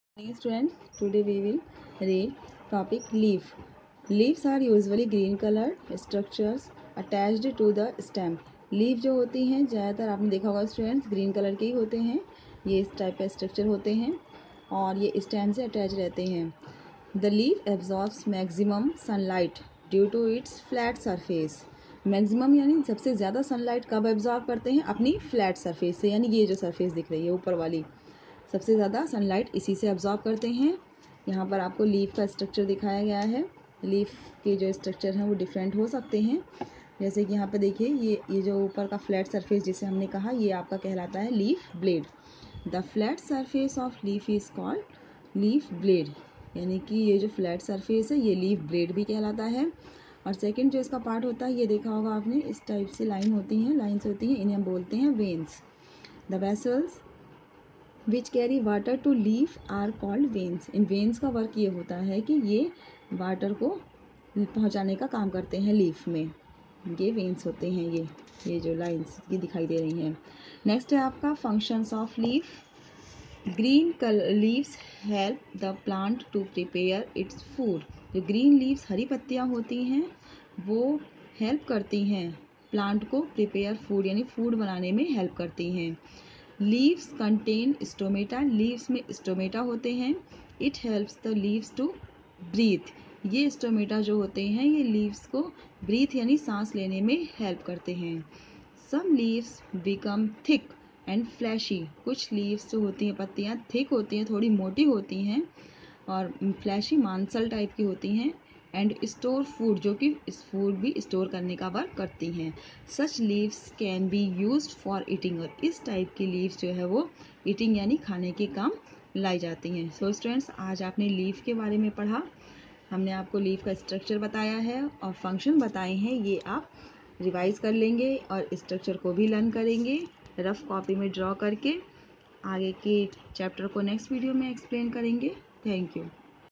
Hey students, today we will read topic leaf. Leaves are usually green colored structures attached to the stem. Leaf जो होती हैं ज़्यादातर आपने देखा होगा स्टूडेंट्स ग्रीन कलर के ही होते हैं। ये इस टाइप का स्ट्रक्चर होते हैं और ये स्टेम से अटैच रहते हैं। The leaf absorbs maximum sunlight due to its flat surface. Maximum यानी सबसे ज़्यादा सनलाइट कब एब्जॉर्ब करते हैं? अपनी फ्लैट सरफेस से, यानी ये जो सरफेस दिख रही है ऊपर वाली, सबसे ज़्यादा सनलाइट इसी से अब्जॉर्ब करते हैं। यहाँ पर आपको लीफ का स्ट्रक्चर दिखाया गया है। लीफ के जो स्ट्रक्चर हैं वो डिफरेंट हो सकते हैं। जैसे कि यहाँ पे देखिए ये जो ऊपर का फ्लैट सरफेस जिसे हमने कहा, ये आपका कहलाता है leaf blade. The flat surface of leaf is called leaf blade, यानी कि ये जो फ्लैट सरफेस है ये लीफ ब्लेड भी कहलाता है। और सेकेंड जो इसका पार्ट होता है, ये देखा होगा आपने, इस टाइप से लाइन्स होती हैं, इन्हें हम बोलते हैं veins. The vessels which carry water to leaf are called veins. इन वेन्स का वर्क ये होता है कि ये वाटर को पहुंचाने का काम करते हैं लीफ में। ये वेन्स होते हैं, ये जो लाइंस ये दिखाई दे रही हैं। नेक्स्ट है आपका functions of leaf. Green leaves help the plant to prepare its food. जो ग्रीन लीव्स हरी पत्तियां होती हैं वो हेल्प करती हैं प्लांट को प्रिपेयर फूड यानी फूड बनाने में हेल्प करती हैं। लीव्स कंटेन स्टोमेटा, लीव्स में स्टोमेटा होते हैं। It helps the leaves to breathe. ये स्टोमेटा जो होते हैं ये लीव्स को ब्रीथ यानी सांस लेने में हेल्प करते हैं। Some leaves become thick and fleshy. कुछ लीव्स जो होती हैं पत्तियां थिक होती हैं, थोड़ी मोटी होती हैं, और फ्लैशी मांसल टाइप की होती हैं। एंड स्टोर फूड, जो कि इस फूड भी स्टोर करने का वर्क करती हैं। Such leaves can be used for eating, और इस टाइप की लीव्स जो है वो ईटिंग यानी खाने के काम लाई जाती हैं। सो स्टूडेंट्स, आज आपने लीफ के बारे में पढ़ा। हमने आपको लीफ का स्ट्रक्चर बताया है और फंक्शन बताए हैं। ये आप रिवाइज कर लेंगे और स्ट्रक्चर को भी लर्न करेंगे रफ कॉपी में ड्रॉ करके। आगे के चैप्टर को नेक्स्ट वीडियो में एक्सप्लेन करेंगे। Thank you.